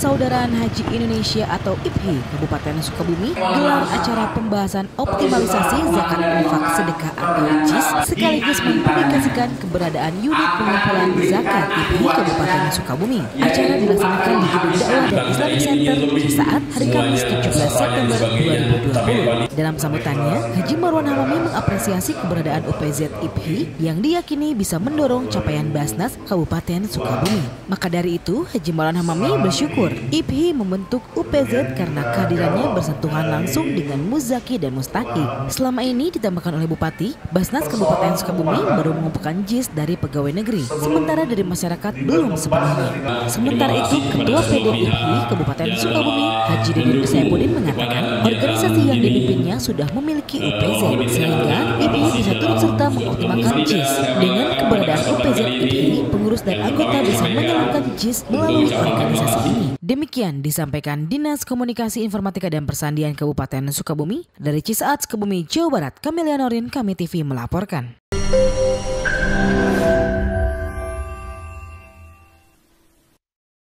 Persaudaraan Haji Indonesia atau IPHI Kabupaten Sukabumi gelar acara pembahasan optimalisasi zakat infak sedekah atau JIS sekaligus mempublikasikan keberadaan unit pengumpulan zakat IPHI Kabupaten Sukabumi. Acara dilaksanakan di Gedung Dakwah dan Islamic Center saat hari Kamis 17 September 2020. Dalam sambutannya, Haji Marwan Hamami mengapresiasi keberadaan UPZ IPHI yang diyakini bisa mendorong capaian Basnas Kabupaten Sukabumi. Maka dari itu, Haji Marwan Hamami bersyukur IPHI membentuk UPZ karena kehadirannya bersentuhan langsung dengan muzaki dan mustahik. Selama ini ditambahkan oleh Bupati, Basnas Kabupaten Sukabumi baru mengumpulkan JIS dari pegawai negeri, sementara dari masyarakat belum sepenuhnya. Sementara itu, Ketua PD IPHI Kabupaten Sukabumi, Haji Dudun Saipudin mengatakan organisasi yang dipimpinnya sudah memiliki UPZ, sehingga IPHI bisa turut serta mengoptimalkan JIS. Dengan keberadaan UPZ IPHI, pengurus dan anggota bisa menyalurkan JIS melalui organisasi ini. Demikian disampaikan Dinas Komunikasi Informatika dan Persandian Kabupaten Sukabumi. Dari Cisaat, Sukabumi, Jawa Barat, Kamelia Norin, Kami TV melaporkan.